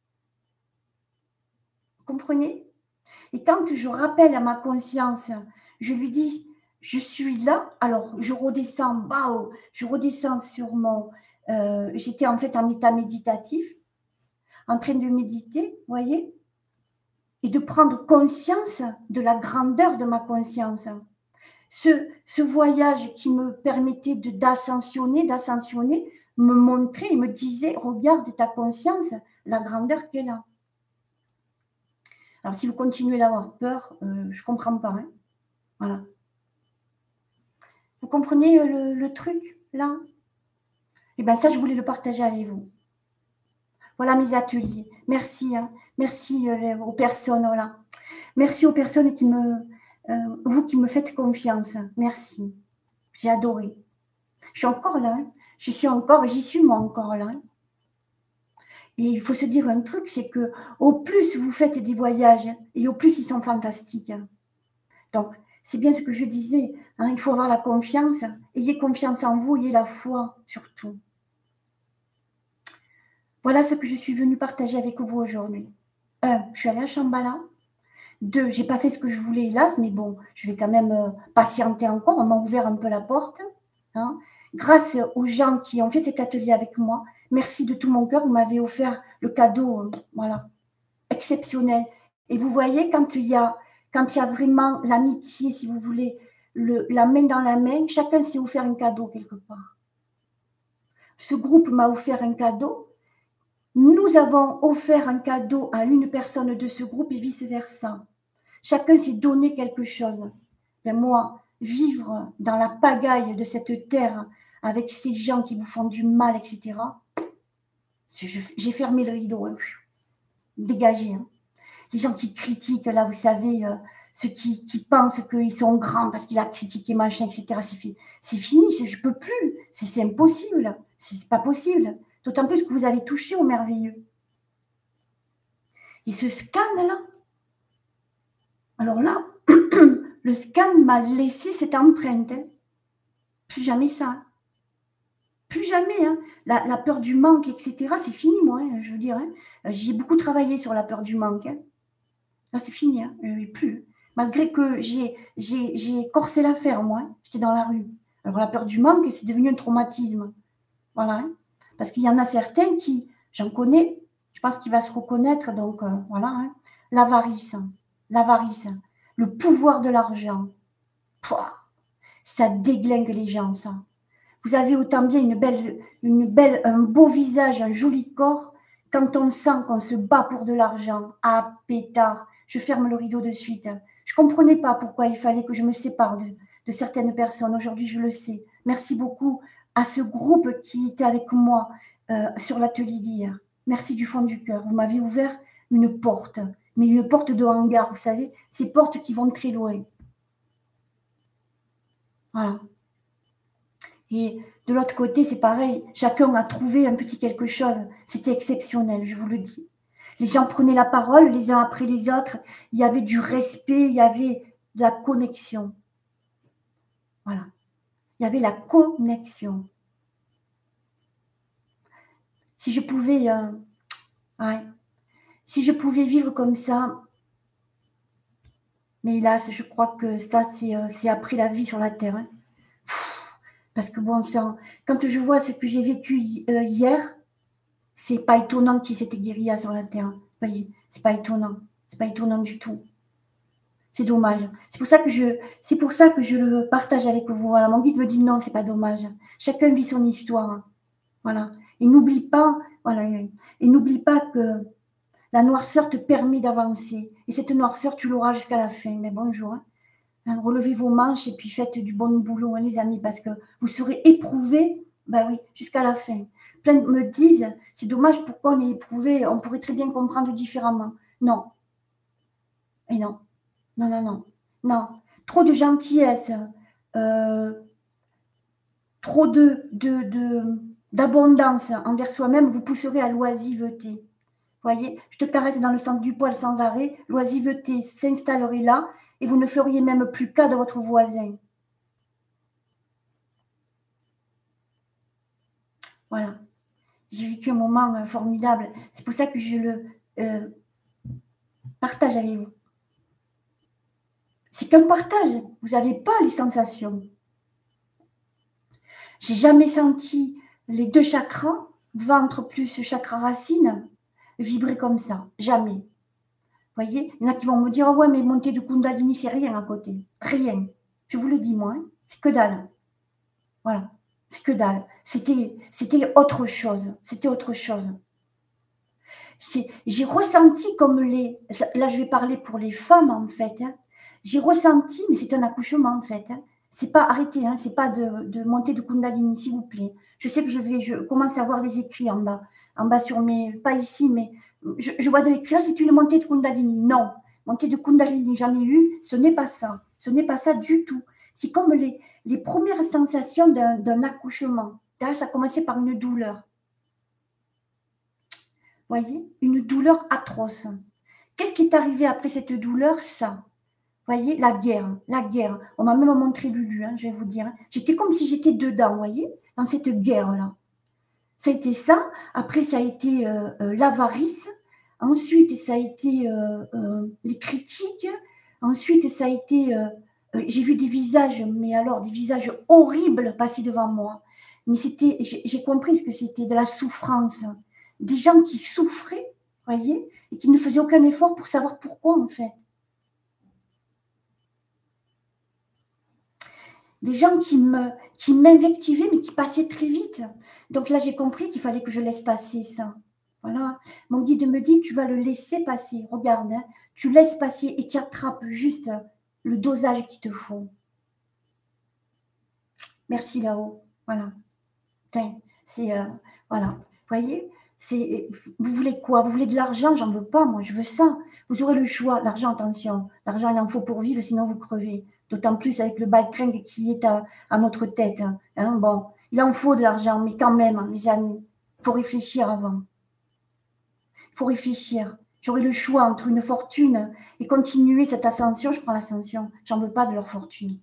Vous comprenez ? Et quand je rappelle à ma conscience, je lui dis, je suis là, alors je redescends, je redescends sur j'étais en fait en état méditatif, en train de méditer, vous voyez, et de prendre conscience de la grandeur de ma conscience. Ce voyage qui me permettait d'ascensionner, me montrait et me disait, regarde ta conscience, la grandeur qu'elle a. Alors, si vous continuez d'avoir peur, je ne comprends pas. Hein. Voilà. Vous comprenez le truc, là ? Eh bien, ça, je voulais le partager avec vous. Voilà mes ateliers. Merci. Hein. Merci aux personnes. Voilà. Merci aux personnes vous qui me faites confiance. Merci. J'ai adoré. Je suis encore là. Hein. J'y suis moi encore là. Hein. Et il faut se dire un truc, c'est que au plus vous faites des voyages, et au plus ils sont fantastiques. Donc, c'est bien ce que je disais, hein, il faut avoir la confiance, ayez confiance en vous, ayez la foi surtout. Voilà ce que je suis venue partager avec vous aujourd'hui. 1, je suis allée à Shambhala. 2, je n'ai pas fait ce que je voulais, hélas, mais bon, je vais quand même patienter encore, on m'a ouvert un peu la porte. Hein. Grâce aux gens qui ont fait cet atelier avec moi, merci de tout mon cœur, vous m'avez offert le cadeau, voilà, exceptionnel. Et vous voyez, quand il y a vraiment l'amitié, si vous voulez, la main dans la main, chacun s'est offert un cadeau quelque part. Ce groupe m'a offert un cadeau. Nous avons offert un cadeau à une personne de ce groupe et vice-versa. Chacun s'est donné quelque chose. Et moi, vivre dans la pagaille de cette terre avec ces gens qui vous font du mal, etc., j'ai fermé le rideau. Hein. Dégagé. Hein. Les gens qui critiquent, là, vous savez, ceux qui pensent qu'ils sont grands parce qu'il a critiqué machin, etc., c'est fini, je ne peux plus. C'est impossible. C'est pas possible. D'autant plus que vous avez touché au merveilleux. Et ce scan-là, alors là, le scan m'a laissé cette empreinte. Hein. Plus jamais ça. Plus jamais. Hein. La peur du manque, etc., c'est fini, moi, hein, je veux dire. Hein. J'ai beaucoup travaillé sur la peur du manque. Hein. Là, c'est fini. Hein. Plus. Malgré que j'ai corsé l'affaire, moi. Hein. J'étais dans la rue. Alors, la peur du manque, c'est devenu un traumatisme. Voilà. Hein. Parce qu'il y en a certains qui, j'en connais, je pense qu'il va se reconnaître, donc voilà. Hein. L'avarice. Le pouvoir de l'argent. Ça déglingue les gens, ça. Vous avez autant bien un beau visage, un joli corps, quand on sent qu'on se bat pour de l'argent. Ah, pétard, je ferme le rideau de suite. Je ne comprenais pas pourquoi il fallait que je me sépare de certaines personnes. Aujourd'hui, je le sais. Merci beaucoup à ce groupe qui était avec moi sur l'atelier d'hier. Merci du fond du cœur. Vous m'avez ouvert une porte, mais une porte de hangar, vous savez, ces portes qui vont très loin. Voilà. Et de l'autre côté, c'est pareil. Chacun a trouvé un petit quelque chose. C'était exceptionnel, je vous le dis. Les gens prenaient la parole les uns après les autres. Il y avait du respect, il y avait de la connexion. Voilà. Il y avait la connexion. Si je pouvais, ouais, si je pouvais vivre comme ça, mais hélas, je crois que ça, c'est après la vie sur la terre. Hein. Parce que bon sang, quand je vois ce que j'ai vécu hier, c'est pas étonnant qu'il y ait cette guérilla sur la terre. Vous voyez, c'est pas étonnant. C'est pas étonnant du tout. C'est dommage. C'est pour ça que je le partage avec vous. Voilà, mon guide me dit non, c'est pas dommage. Chacun vit son histoire. Voilà. Et n'oublie pas, voilà, et n'oublie pas que la noirceur te permet d'avancer. Et cette noirceur, tu l'auras jusqu'à la fin. Mais bonjour. Hein. Relevez vos manches et puis faites du bon boulot, hein, les amis, parce que vous serez éprouvés, ben oui, jusqu'à la fin. Plein me disent, c'est dommage, pourquoi on est éprouvé, on pourrait très bien comprendre différemment. Non. Et non. Non, non, non. Non. Trop de gentillesse, trop d'abondance envers soi-même, vous pousserez à l'oisiveté. Voyez, je te caresse dans le sens du poil sans arrêt, l'oisiveté s'installerait là et vous ne feriez même plus cas de votre voisin. Voilà. J'ai vécu un moment formidable. C'est pour ça que je le partage avec vous. C'est qu'un partage. Vous n'avez pas les sensations. J'ai jamais senti les deux chakras, ventre plus chakra racine, vibrer comme ça. Jamais. Vous voyez, il y en a qui vont me dire, oh ouais, mais montée de Kundalini, c'est rien à côté. Rien. Je vous le dis, moi, hein, c'est que dalle. Voilà. C'est que dalle. C'était autre chose. C'était autre chose. J'ai ressenti comme là je vais parler pour les femmes en fait, hein, j'ai ressenti, mais c'est un accouchement en fait, hein, c'est pas arrêté, hein, c'est pas de montée de Kundalini s'il vous plaît. Je sais que je commence à voir les écrits en bas sur mes, pas ici, mais je vois de l'écrit, c'est une montée de Kundalini. Non, montée de Kundalini, j'en ai eu, ce n'est pas ça du tout. C'est comme les premières sensations d'un accouchement. Là, ça a commencé par une douleur. Voyez, une douleur atroce. Qu'est-ce qui est arrivé après cette douleur? Ça. Voyez, la guerre, la guerre. On m'a même montré Lulu, hein, je vais vous dire. J'étais comme si j'étais dedans, voyez, dans cette guerre-là. Ça a été ça. Après, ça a été l'avarice. Ensuite, ça a été les critiques. Ensuite, ça a été... j'ai vu des visages, mais alors des visages horribles passer devant moi. Mais j'ai compris ce que c'était, de la souffrance. Des gens qui souffraient, voyez, et qui ne faisaient aucun effort pour savoir pourquoi, en fait. Des gens qui m'invectivaient, mais qui passaient très vite. Donc là, j'ai compris qu'il fallait que je laisse passer ça. Voilà. Mon guide me dit, tu vas le laisser passer. Regarde, hein, tu laisses passer et tu attrapes juste le dosage qu'il te faut. Merci là-haut. Voilà. C'est, voilà. Vous voyez, vous voulez quoi? Vous voulez de l'argent? J'en veux pas, moi, je veux ça. Vous aurez le choix. L'argent, attention. L'argent, il en faut pour vivre, sinon vous crevez. D'autant plus avec le baltringue qui est à notre tête. Hein. Bon, il en faut de l'argent, mais quand même, hein, les amis, il faut réfléchir avant. Il faut réfléchir. J'aurai le choix entre une fortune et continuer cette ascension. Je prends l'ascension. J'en veux pas de leur fortune.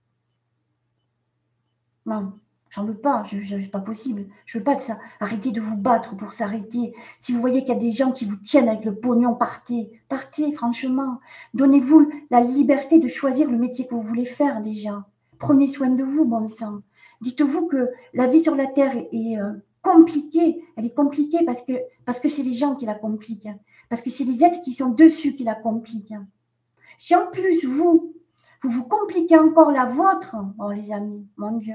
Non. J'en veux pas, c'est pas possible. Je veux pas de ça. Arrêtez de vous battre pour s'arrêter. Si vous voyez qu'il y a des gens qui vous tiennent avec le pognon, partez. Partez, franchement. Donnez-vous la liberté de choisir le métier que vous voulez faire déjà. Prenez soin de vous, bon sang. Dites-vous que la vie sur la Terre est compliquée. Elle est compliquée parce que c'est les gens qui la compliquent. Hein. Parce que c'est les êtres qui sont dessus qui la compliquent. Hein. Si en plus, vous compliquez encore la vôtre, oh les amis, mon Dieu.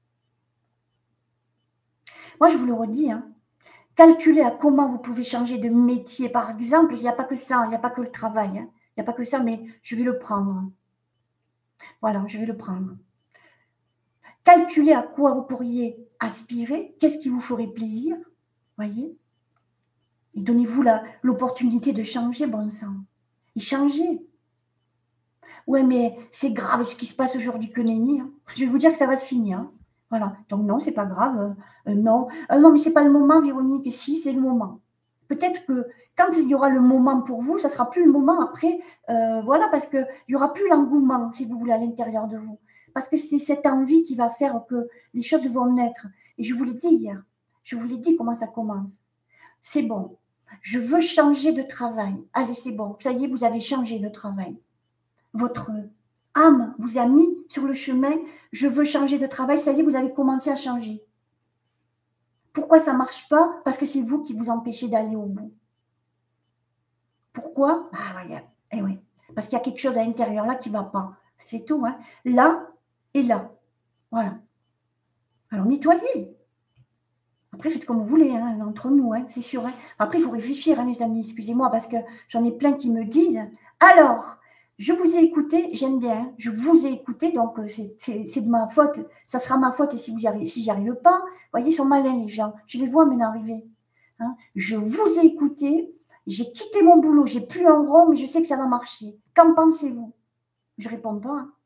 Moi, je vous le redis, hein, calculez à comment vous pouvez changer de métier. Par exemple, il n'y a pas que ça, il n'y a pas que le travail. Hein, il n'y a pas que ça, mais je vais le prendre. Voilà, je vais le prendre. Calculez à quoi vous pourriez aspirer, qu'est-ce qui vous ferait plaisir. Voyez? Et donnez-vous l'opportunité de changer, bon sang. Et changez. Ouais, mais c'est grave ce qui se passe aujourd'hui que nenni. Hein. Je vais vous dire que ça va se finir. Hein. Voilà. Donc non, c'est pas grave. Non. Non, mais c'est pas le moment, Véronique. Si, c'est le moment. Peut-être que quand il y aura le moment pour vous, ça sera plus le moment après. Voilà, parce qu'il n'y aura plus l'engouement, si vous voulez, à l'intérieur de vous. Parce que c'est cette envie qui va faire que les choses vont naître. Et je vous l'ai dit hier. Je vous l'ai dit comment ça commence. C'est bon. Je veux changer de travail. Allez, c'est bon. Ça y est, vous avez changé de travail. Votre âme vous a mis sur le chemin. Je veux changer de travail. Ça y est, vous avez commencé à changer. Pourquoi ça ne marche pas? Parce que c'est vous qui vous empêchez d'aller au bout. Pourquoi? Ah ouais, eh oui. Parce qu'il y a quelque chose à l'intérieur là qui ne va pas. C'est tout. Hein. Là et là. Voilà. Alors nettoyez. Après, faites comme vous voulez, hein, entre nous, hein, c'est sûr. Hein. Après, il faut réfléchir, hein, les amis, excusez-moi, parce que j'en ai plein qui me disent « Alors, je vous ai écouté, j'aime bien, hein, je vous ai écouté, donc c'est de ma faute, ça sera ma faute si j'y arrive pas. » Vous voyez, ils sont malins, les gens. Je les vois maintenant arriver. Hein. Je vous ai écouté, j'ai quitté mon boulot, j'ai plus un rond, mais je sais que ça va marcher. Qu'en pensez-vous? Je réponds pas. Hein.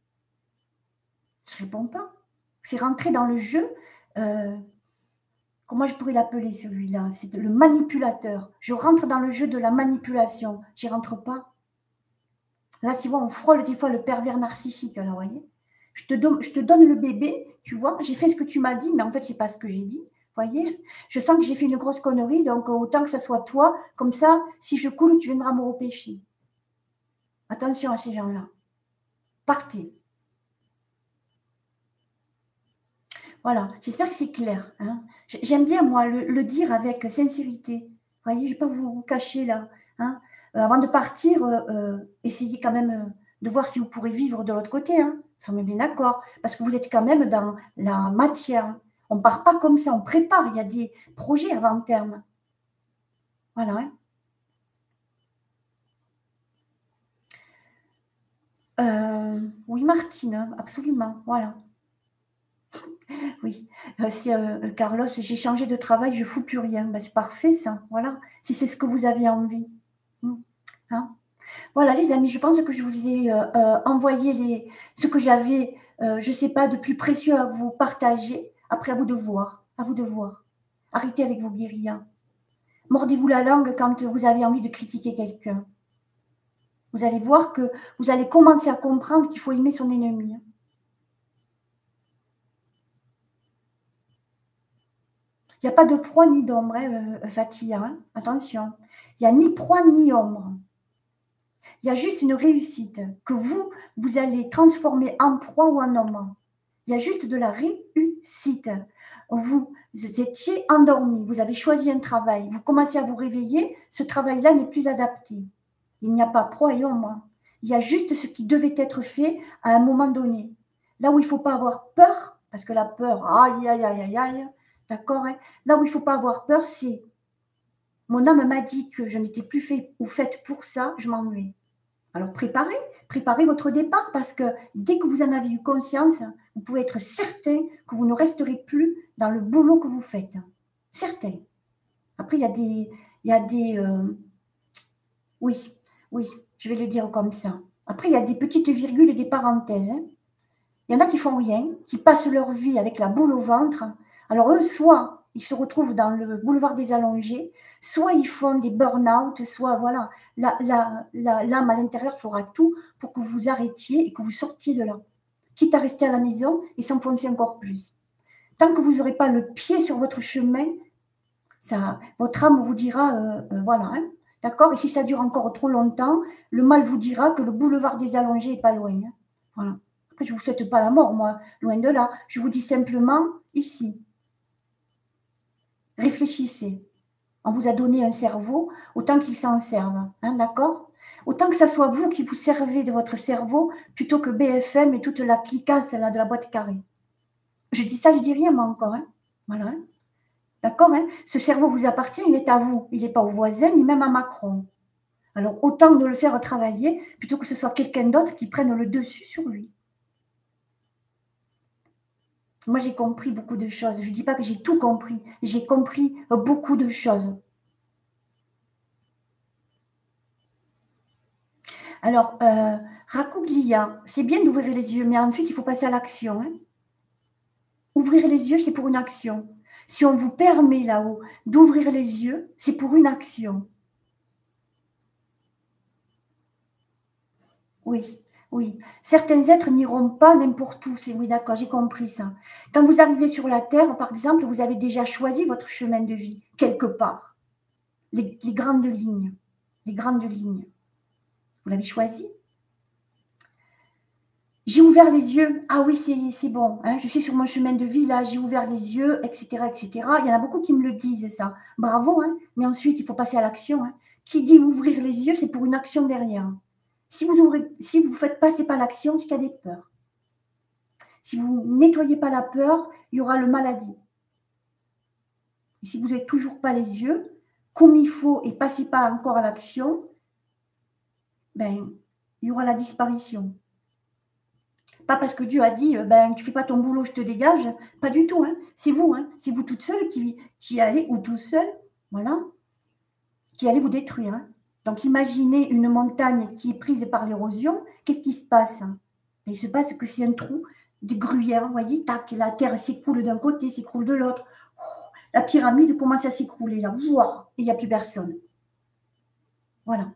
Je réponds pas. C'est rentrer dans le jeu... Comment je pourrais l'appeler celui-là? C'est le manipulateur. Je rentre dans le jeu de la manipulation. J'y rentre pas. Là, tu vois, on frôle des fois le pervers narcissique. Alors, voyez, je te donne le bébé, tu vois. J'ai fait ce que tu m'as dit, mais en fait, c'est pas ce que j'ai dit. Voyez, je sens que j'ai fait une grosse connerie, donc autant que ça soit toi. Comme ça, si je coule, tu viendras me repêcher. Attention à ces gens-là. Partez. Voilà, j'espère que c'est clair. Hein. J'aime bien, moi, le dire avec sincérité. Vous voyez, je ne vais pas vous cacher là. Hein. Avant de partir, essayez quand même de voir si vous pourrez vivre de l'autre côté. Hein. Nous sommes bien d'accord. Parce que vous êtes quand même dans la matière. On ne part pas comme ça, on prépare. Il y a des projets avant terme. Voilà. Oui, Martine, absolument. Voilà. Oui, si Carlos, j'ai changé de travail, je ne fous plus rien. Ben, c'est parfait ça, voilà. Si c'est ce que vous avez envie. Hein. Voilà les amis, je pense que je vous ai envoyé ce que j'avais, je ne sais pas, de plus précieux à vous partager. Après, à vous de voir, à vous de voir. Arrêtez avec vos guérillas. Mordez-vous la langue quand vous avez envie de critiquer quelqu'un. Vous allez voir que vous allez commencer à comprendre qu'il faut aimer son ennemi. Il n'y a pas de proie ni d'ombre, Fatia, hein, attention. Il n'y a ni proie ni ombre. Il y a juste une réussite que vous allez transformer en proie ou en ombre. Il y a juste de la réussite. Vous étiez endormi, vous avez choisi un travail, vous commencez à vous réveiller, ce travail-là n'est plus adapté. Il n'y a pas proie et ombre. Il y a juste ce qui devait être fait à un moment donné. Là où il ne faut pas avoir peur, parce que la peur, aïe, aïe, aïe, aïe, aïe, d'accord, hein. Là où il ne faut pas avoir peur, c'est mon âme m'a dit que je n'étais plus fait ou faite pour ça, je m'en vais. Alors préparez votre départ parce que dès que vous en avez eu conscience, vous pouvez être certain que vous ne resterez plus dans le boulot que vous faites. Certain. Après, il y a des oui, je vais le dire comme ça. Après, il y a des petites virgules et des parenthèses. Hein. Il y en a qui font rien, qui passent leur vie avec la boule au ventre. Alors eux, soit ils se retrouvent dans le boulevard des Allongés, soit ils font des burn-out, soit voilà, l'âme à l'intérieur fera tout pour que vous arrêtiez et que vous sortiez de là. Quitte à rester à la maison et s'enfoncer encore plus. Tant que vous n'aurez pas le pied sur votre chemin, votre âme vous dira, voilà, hein, d'accord. Et si ça dure encore trop longtemps, le mal vous dira que le boulevard des Allongés n'est pas loin. Hein, voilà. Après, je ne vous souhaite pas la mort, moi, loin de là. Je vous dis simplement, ici, réfléchissez. On vous a donné un cerveau, autant qu'il s'en serve, hein, d'accord? Autant que ça soit vous qui vous servez de votre cerveau, plutôt que BFM et toute la cliquasse là, de la boîte carrée. Je dis ça, je dis rien, moi, encore. Hein. Voilà. Hein. D'accord, hein. Ce cerveau vous appartient, il est à vous. Il n'est pas au voisin, ni même à Macron. Alors, autant de le faire travailler, plutôt que ce soit quelqu'un d'autre qui prenne le dessus sur lui. Moi, j'ai compris beaucoup de choses. Je ne dis pas que j'ai tout compris. J'ai compris beaucoup de choses. Alors, Racuglia, c'est bien d'ouvrir les yeux, mais ensuite, il faut passer à l'action. Hein. Ouvrir les yeux, c'est pour une action. Si on vous permet là-haut d'ouvrir les yeux, c'est pour une action. Oui, oui. Certains êtres n'iront pas n'importe où. Oui, d'accord, j'ai compris ça. Quand vous arrivez sur la Terre, par exemple, vous avez déjà choisi votre chemin de vie, quelque part. Les grandes lignes. Les grandes lignes. Vous l'avez choisi? J'ai ouvert les yeux. Ah oui, c'est bon. Hein, je suis sur mon chemin de vie, là, j'ai ouvert les yeux, etc., etc. Il y en a beaucoup qui me le disent, ça. Bravo, hein, mais ensuite, il faut passer à l'action. Hein. Qui dit ouvrir les yeux, c'est pour une action derrière. Si vous faites passer pas l'action, c'est qu'il y a des peurs. Si vous nettoyez pas la peur, il y aura le maladie. Et si vous n'avez toujours pas les yeux, comme il faut, et passez pas encore à l'action, ben, il y aura la disparition. Pas parce que Dieu a dit, ben, tu fais pas ton boulot, je te dégage. Pas du tout. Hein. C'est vous. Hein. C'est vous toute seule qui allez, ou tout seul, voilà, qui allez vous détruire. Hein. Donc, imaginez une montagne qui est prise par l'érosion. Qu'est-ce qui se passe? Il se passe que c'est un trou, des gruyères, vous voyez, tac, la terre s'écoule d'un côté, s'écoule de l'autre. La pyramide commence à s'écrouler, là, et il n'y a plus personne. Voilà.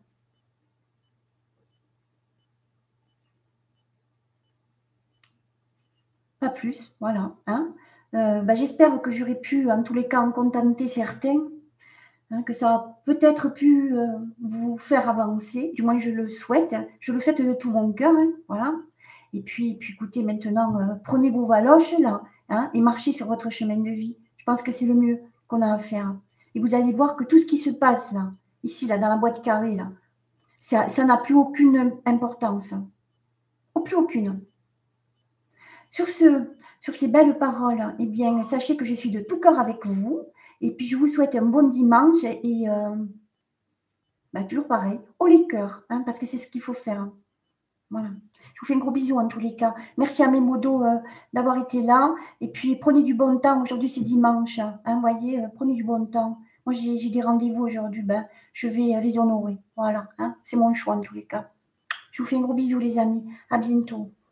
Pas plus, voilà. Hein. J'espère que j'aurai pu, en tous les cas, en contenter certains, hein, que ça a peut-être pu vous faire avancer, du moins je le souhaite. Hein. Je le souhaite de tout mon cœur, hein, voilà. Et puis écoutez, maintenant, prenez vos valoches, là, hein, et marchez sur votre chemin de vie. Je pense que c'est le mieux qu'on a à faire. Et vous allez voir que tout ce qui se passe, là, ici, là, dans la boîte carrée, là, ça n'a plus aucune importance. Plus aucune. Sur ces belles paroles, eh bien, sachez que je suis de tout cœur avec vous. Et puis, je vous souhaite un bon dimanche et toujours pareil, au les cœurs, hein, parce que c'est ce qu'il faut faire. Voilà. Je vous fais un gros bisou en tous les cas. Merci à mes modos d'avoir été là. Et puis, prenez du bon temps. Aujourd'hui, c'est dimanche. Hein, voyez, prenez du bon temps. Moi, j'ai des rendez-vous aujourd'hui. Ben, je vais les honorer. Voilà. Hein, c'est mon choix en tous les cas. Je vous fais un gros bisou, les amis. À bientôt.